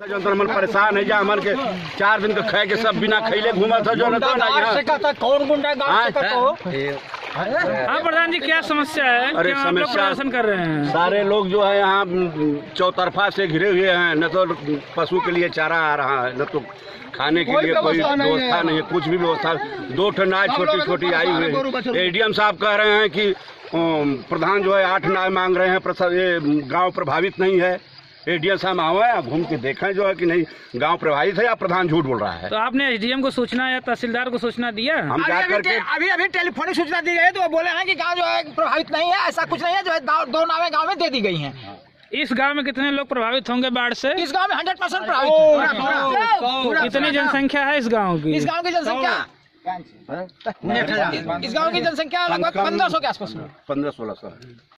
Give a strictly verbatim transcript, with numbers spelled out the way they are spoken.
जो मन परेशान है जा हमन के चार दिन के खाए के सब बिना खैले घूमा था जो ना कौन गुंडा हाँ प्रधान जी, क्या समस्या है? अरे क्यों आप लोग समस्या प्रदर्शन कर रहे हैं? सारे लोग जो है यहाँ चौतरफा से घिरे हुए हैं, न तो पशु के लिए चारा आ रहा है, न तो खाने के लिए कोई व्यवस्था नहीं है, कुछ भी व्यवस्था। दो ठो नाव छोटी छोटी आई हुई है। एडीएम साहब कह रहे हैं कि प्रधान जो है आठ नाव मांग रहे हैं, ये गांव प्रभावित नहीं है। एडीएम साहब आवे घूम के देखें जो है कि नहीं गांव प्रभावित है या प्रधान झूठ बोल रहा है। तो आपने एसडीएम को सूचना या तहसीलदार को सूचना दिया? हम जा करके अभी अभी टेलीफोनिक सूचना दी गई है, तो वो बोले हैं कि गांव जो है प्रभावित नहीं है, ऐसा कुछ नहीं है, जो है दो नावें गांव में दे दी गई हैं। इस गांव में कितने लोग प्रभावित होंगे बाढ़ से? इस गांव में हंड्रेड परसेंट प्रभावित। कितनी जनसंख्या है इस गांव की? इस गांव की जनसंख्या इस गांव की जनसंख्या लगभग पंद्रह सौ के आसपास। पंद्रह सोलह सौ